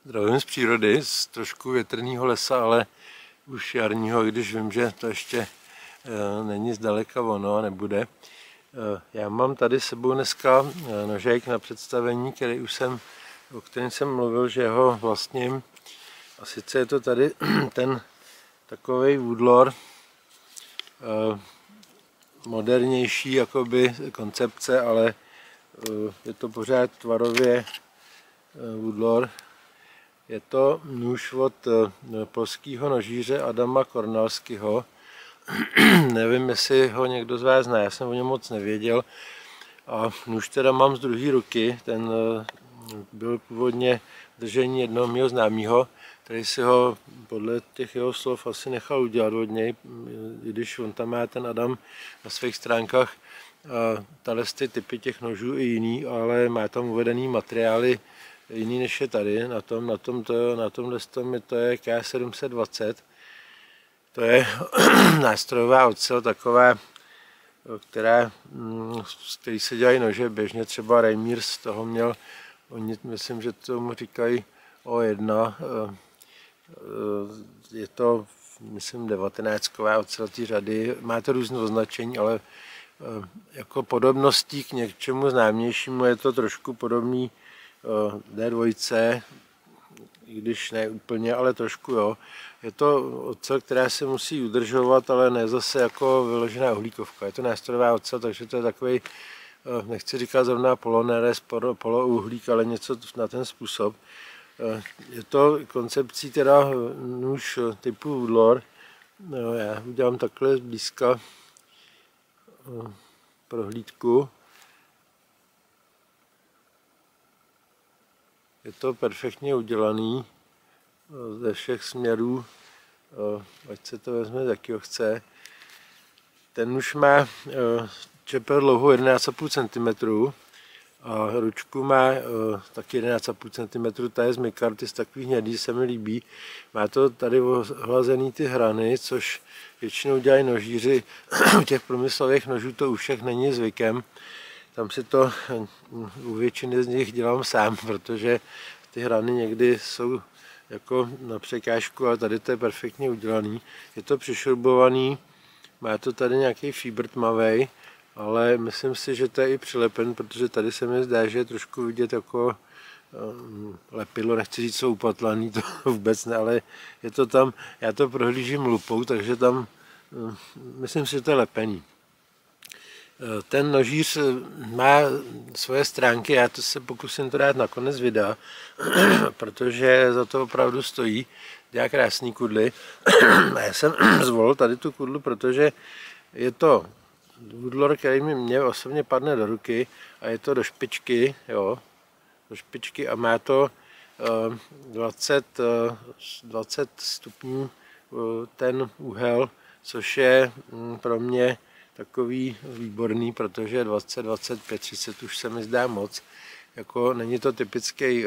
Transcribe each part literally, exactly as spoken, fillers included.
Zdravím z přírody, z trošku větrného lesa, ale už jarního, když vím, že to ještě e, není zdaleka ono a nebude. E, já mám tady s sebou dneska nožek na představení, který už jsem, o kterém jsem mluvil, že ho vlastním. A sice je to tady ten takovej Woodlore, e, modernější jakoby koncepce, ale e, je to pořád tvarově e, Woodlore. Je to nůž od polského nožíře Adama Kornalského. Nevím, jestli ho někdo z vás zná, já jsem o něm moc nevěděl. A nůž teda mám z druhé ruky, ten byl původně držení jednoho mého známého, který si ho podle těch jeho slov asi nechal udělat od něj, i když on tam má ten Adam na svých stránkách tahle ty typy těch nožů i jiný, ale má tam uvedený materiály jiný než je tady, na tom, na tom to, na tomhle tom je to je K sedm set dvacet. To je nástrojová ocel taková, která, z který se dělají nože běžně, třeba Reimers z toho měl, oni myslím, že tomu říkají O jedna, je to, myslím, devatenáctková ocel té řady, má to různé označení, ale jako podobností k něčemu známějšímu je to trošku podobný D dva, i když ne úplně, ale trošku jo. Je to ocel, která se musí udržovat, ale ne zase jako vyložená uhlíkovka. Je to nástrojová ocel, takže to je takový, nechci říkat zrovna poloneres, polouhlík, ale něco na ten způsob. Je to koncepcí teda nůž typu Woodlore. Já udělám takhle zblízka prohlídku. Je to perfektně udělaný ze všech směrů, ať se to vezme, jak ho chce. Ten už má čepel dlouhou jedenáct celá pět centimetru a ručku má taky jedenáct celá pět centimetru, ta je z Mikartis, takový hnědý, se mi líbí. Má to tady ohlazený ty hrany, což většinou dělají nožíři. U těch průmyslových nožů to u všech není zvykem. Tam si to u většiny z nich dělám sám, protože ty hrany někdy jsou jako na překážku, ale tady to je perfektně udělaný. Je to přišroubovaný, má to tady nějaký fíbr tmavej, ale myslím si, že to je i přilepen, protože tady se mi zdá, že je trošku vidět jako lepidlo, nechci říct, co upatlaný, to vůbec ne, ale je to tam, já to prohlížím lupou, takže tam, myslím si, že to je lepený. Ten nožíř má svoje stránky, já to se pokusím to dát na konec videa, protože za to opravdu stojí, dělá krásný kudly. Já jsem zvolil tady tu kudlu, protože je to Woodlore, který mi mě osobně padne do ruky a je to do špičky, jo, do špičky a má to dvacet, dvacet stupňů ten úhel, což je pro mě takový výborný, protože dvacet, dvacet pět, třicet už se mi zdá moc. Jako není to typický uh,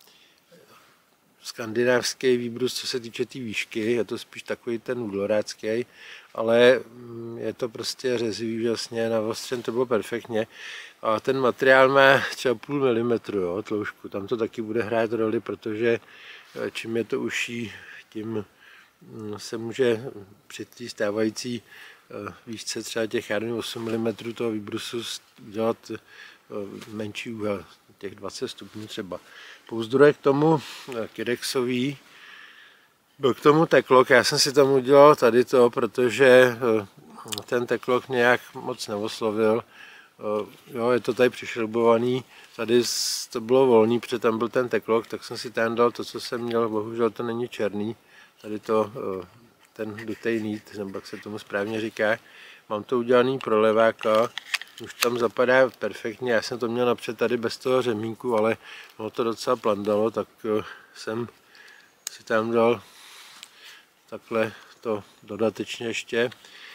skandinávský výbrus, co se týče té tý výšky, je to spíš takový ten woodlorácký, ale um, je to prostě řezivý úžasně, navostřen to bylo perfektně. A ten materiál má třeba půl milimetru, jo, tloušku, tam to taky bude hrát roli, protože čím je to užší, tím um, se může při té stávající výšce třeba těch osm milimetrů toho výbrusu dělat menší úhel, těch dvacet stupňů třeba. Pouzdroje k tomu Kydexový, byl k tomu teklok, já jsem si tam udělal tady to, protože ten teklok nějak moc neoslovil. Jo, je to tady přišroubovaný, tady to bylo volný, protože tam byl ten teklok, tak jsem si tam dal to, co jsem měl, bohužel to není černý, tady to ten dutej nít, nebo jak se tomu správně říká. Mám to udělaný pro leváka, už tam zapadá perfektně, já jsem to měl napřed tady bez toho řemínku, ale ono to docela plandalo, tak jsem si tam dal takhle to dodatečně ještě.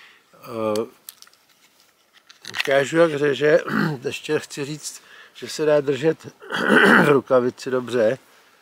Ukážu, jak řeže, ještě chci říct, že se dá držet v rukavici dobře.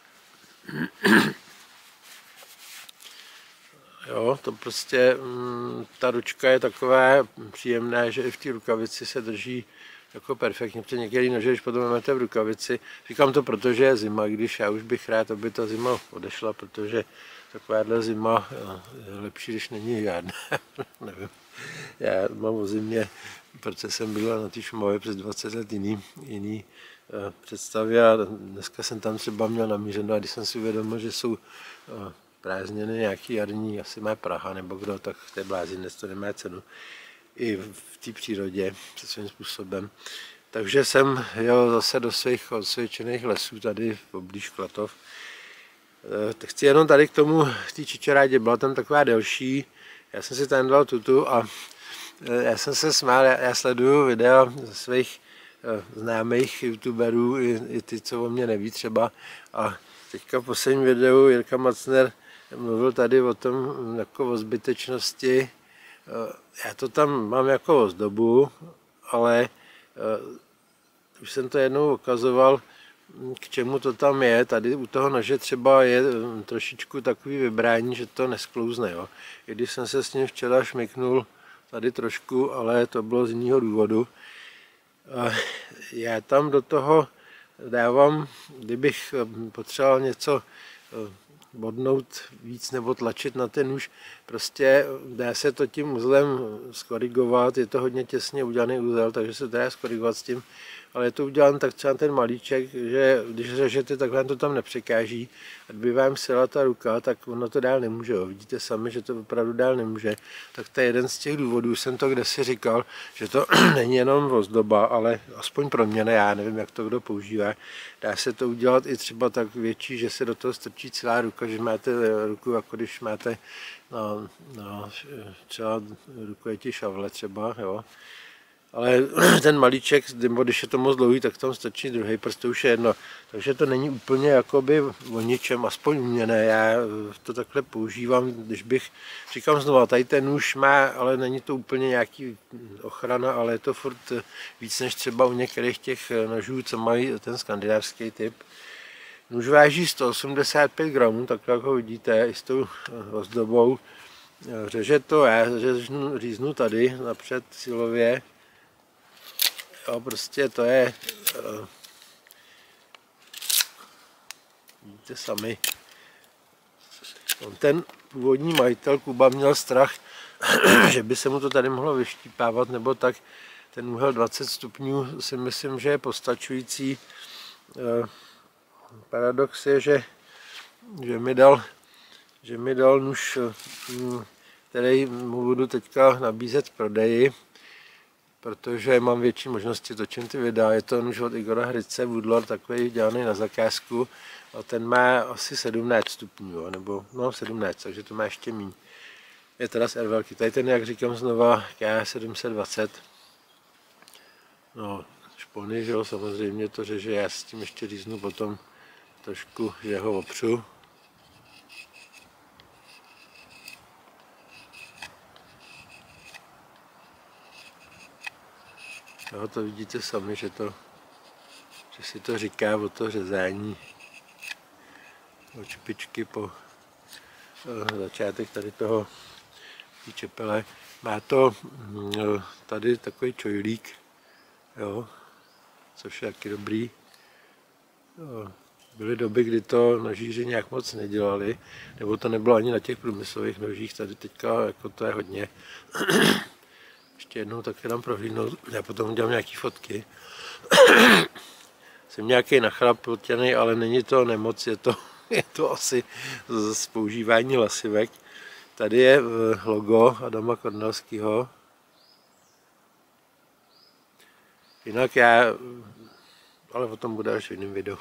Jo, to prostě, ta ručka je taková příjemná, že i v té rukavici se drží jako perfektně, protože některý nože, když potom máte v rukavici, říkám to, protože je zima, když já už bych rád, aby ta zima odešla, protože takováhle zima je lepší, když není žádná. Nevím. Já mám o zimě, protože jsem byl na té Šumavě přes dvacet let jiný, jiný uh, představy a dneska jsem tam třeba měl namířeno a když jsem si uvědomil, že jsou uh, prázdniny nějaký jarní, asi má Praha nebo kdo, tak to je blázinec, to nemá cenu i v té přírodě se svým způsobem. Takže jsem jel zase do svých osvědčených lesů tady v oblíž Klatov. Tak chci jenom tady k tomu, k té čičerádě, byla tam taková delší, já jsem si tam dal tutu a já jsem se smál, já sleduju videa ze svých známých youtuberů, i, i ty, co o mě neví třeba. A teďka v posledním videu Jirka Macner mluvil tady o tom, jako o zbytečnosti. Já to tam mám jako ozdobu, ale už jsem to jednou ukazoval, k čemu to tam je. Tady u toho nože třeba je trošičku takový vybrání, že to nesklouzne. Jo. I když jsem se s ním včera šmyknul tady trošku, ale to bylo z jiného důvodu. Já tam do toho dávám, kdybych potřeboval něco bodnout víc nebo tlačit na ten nůž, prostě dá se to tím uzlem skorigovat, je to hodně těsně udělaný úzel, takže se dá skorigovat s tím, ale je to udělané tak třeba ten malíček, že když řežete, tak vám to tam nepřekáží. A kdyby vám sela ta ruka, tak ono to dál nemůže. Jo. Vidíte sami, že to opravdu dál nemůže. Tak to je jeden z těch důvodů, jsem to kdesi říkal, že to není jenom ozdoba, ale aspoň pro mě, ne, já nevím, jak to kdo používá. Dá se to udělat i třeba tak větší, že se do toho strčí celá ruka, že máte ruku, jako když máte no, no, třeba rukojetí šavle třeba, jo. Ale ten malíček, když je to moc dlouhý, tak tam stačí druhý prst, to už je jedno. Takže to není úplně jakoby o ničem, aspoň u mě ne. Já to takhle používám, když bych, říkám znovu, tady ten nůž má, ale není to úplně nějaký ochrana, ale je to furt víc než třeba u některých těch nožů, co mají ten skandinávský typ. Nůž váží sto osmdesát pět gramů, tak jak ho vidíte, i s tou ozdobou. Řeže to, já řeznu, říznu tady napřed silově. Jo, prostě to je, uh, vidíte sami, on ten původní majitel Kuba měl strach, že by se mu to tady mohlo vyštípávat, nebo tak ten úhel dvacet stupňů si myslím, že je postačující. Uh, paradox je, že, že, mi dal, že mi dal nůž, uh, který mu budu teďka nabízet k prodeji, protože mám větší možnosti, točím ty videa. Je to nůž od Igora Hryce, Woodlord, takový dělaný na zakázku. A ten má asi sedmnáct stupňů, jo, nebo no sedmnáct, takže to má ještě míň. Je teda z Ervelky. Tady ten, jak říkám znova, K sedm set dvacet. No, špony, že jo, samozřejmě to řeže, já s tím ještě říznu potom trošku, že ho opřu. Jo, to vidíte sami, že, to, že si to říká o to řezání, o čepičky po uh, začátek tady toho čepele. Má to uh, tady takový čojlík, jo, což je taky dobrý. Jo, byly doby, kdy to nožíři nějak moc nedělali, nebo to nebylo ani na těch průmyslových nožích, tady teďka jako to je hodně. Ještě jednou taky dám prohlídnout, já potom udělám nějaké fotky. Jsem nějaký nachrap potěnej, ale není to nemoc, je to, je to asi z používání lasivek. Tady je logo Adama Kornelského. Jinak já, ale o tom bude až v jiném videu.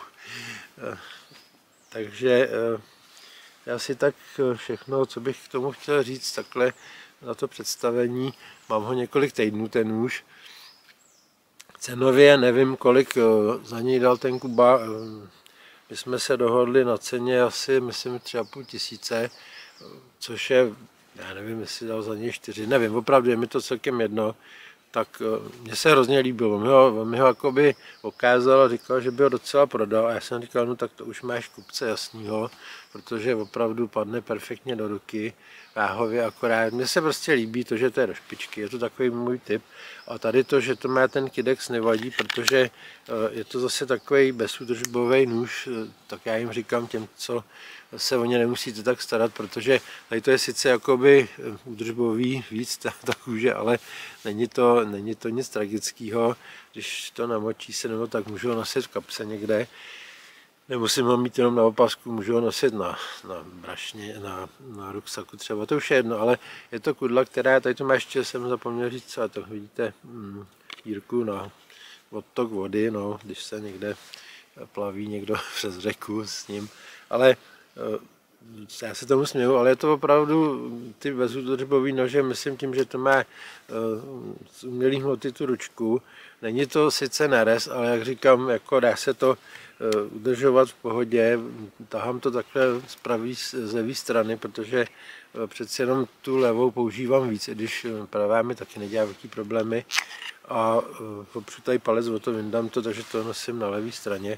Takže asi tak všechno, co bych k tomu chtěl říct takhle na to představení. Mám ho několik týdnů, ten nůž. Cenově nevím, kolik za něj dal ten Kuba. My jsme se dohodli na ceně asi, myslím, tři a půl tisíce, což je, já nevím, jestli dal za něj čtyři, nevím, opravdu je mi to celkem jedno. Tak mně se hrozně líbilo, on mi ho, on mi ho jakoby ukázal a říkal, že by ho docela prodal a já jsem říkal, no tak to už máš kupce jasnýho, protože opravdu padne perfektně do ruky. Váhově akorát. Mně se prostě líbí to, že to je do špičky, je to takový můj typ. A tady to, že to má ten Kydex, nevadí, protože je to zase takový bezúdržbový nůž, tak já jim říkám těm, co se o ně nemusíte tak starat, protože tady to je sice jakoby údržbový víc, ta, ta kůže, ale není to, není to nic tragického. Když to namočí se, nebo tak můžu ho nosit v kapse někde. Nemusím ho mít jenom na opasku, můžu ho nosit na, na brašně, na, na ruksaku třeba, to už je jedno, ale je to kudla, která, tady to má ještě, jsem zapomněl říct, co, to vidíte, mm, dírku na odtok vody, no, když se někde plaví někdo přes řeku s ním, ale já se tomu směju, ale je to opravdu ty bezúdržbový nože, myslím tím, že to má z umělý hmoty tu ručku. Není to sice nerez, ale jak říkám, jako dá se to udržovat v pohodě. Tahám to takhle z pravý, z levé strany, protože přeci jenom tu levou používám víc, i když pravá mi taky nedělá velký problémy. A opřu tady palec, o to vyndám to, takže to nosím na levé straně.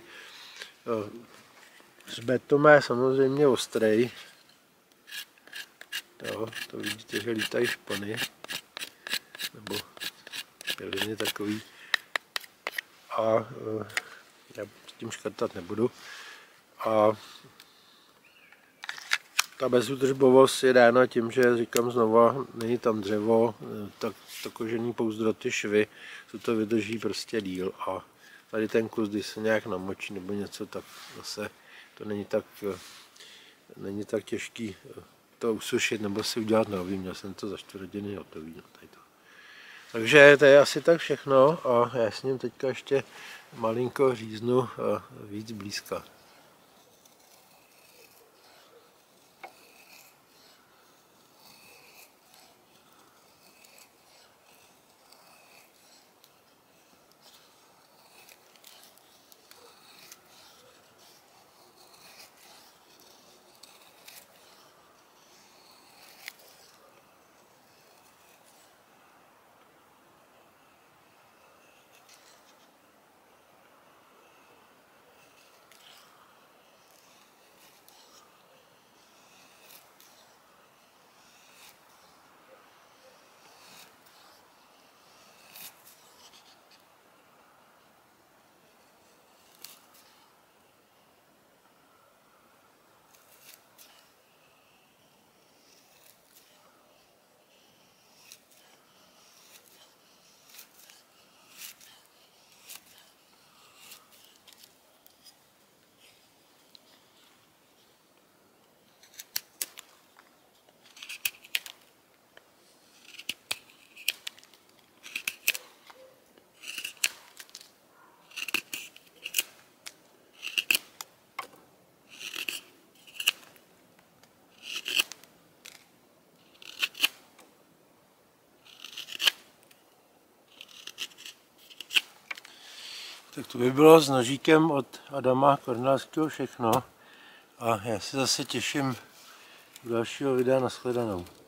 Hřbet to má samozřejmě ostrej. Jo, to vidíte, že lítají špony. Nebo piliny takový. A já s tím škrtat nebudu. A ta bezúdržbovost je dána tím, že říkám znova, není tam dřevo, tak to kožený pouzdro, švy, to to vydrží prostě díl. A tady ten kus, když se nějak namočí nebo něco, tak zase to není tak, není tak těžký to usušit nebo si udělat nový. Měl jsem to za čtvrt hodiny hotový. Tady to. Takže to je asi tak všechno a já s ním teďka ještě malinko říznu víc blízka. Tak to by bylo s nožíkem od Adama Kornálského všechno a já se zase těším u dalšího videa. Nashledanou.